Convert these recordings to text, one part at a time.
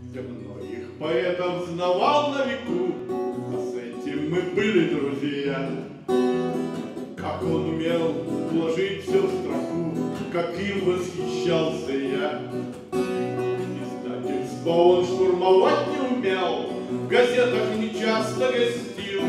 Я многих поэтов знавал на веку, а с этим мы были друзья. Как он умел уложить все в строку, каким восхищался я. Издательство он штурмовать не умел, в газетах нечасто гостил.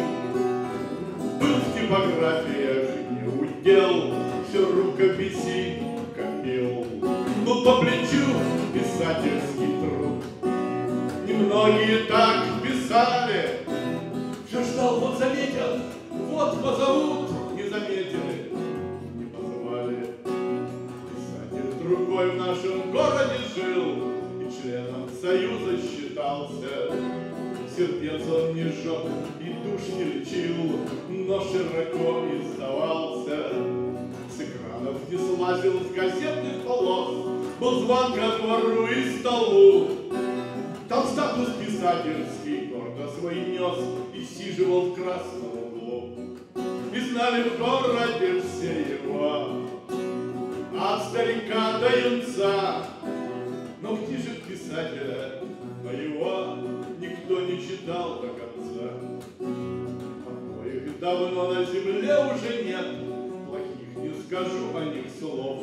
Был в типографиях не удел, все рукописи копил. Был по плечу писательский труд, немногие так писали. Все ждал, вот заметят, вот позовут, не заметили, не позвали. Писатель другой в нашем городе жил и членом союза считался. Сердец он не жег и душ не лечил, но широко издавался. С экранов не слазил, с газетных полос, был звон ко двору и столу. Там статус писательский гордо свой нес и сиживал в красном углу. И знали в городе все его, от старика до юнца. Но книжек писателя моего никто не читал до конца. Обоих давно на земле уже нет, плохих не скажу о них слов.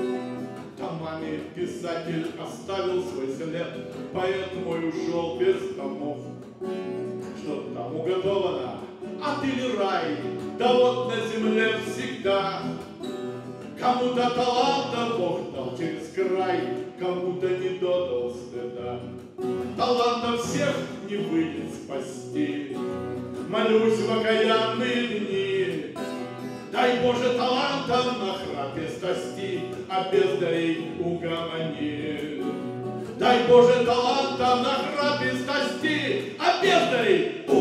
Томами писатель оставил свой след, поэт мой ушел без томов. Что там уготовано, ад или рай, да вот на земле всегда. Кому-то таланта Бог дал через край, кому-то не додал стыда. Таланта всех не выйдет спасти, молюсь в окаянные дни. Дай Боже талантам на храпе страсти, а бездарей угомони. Дай Боже талантам на храпе страсти, а бездарей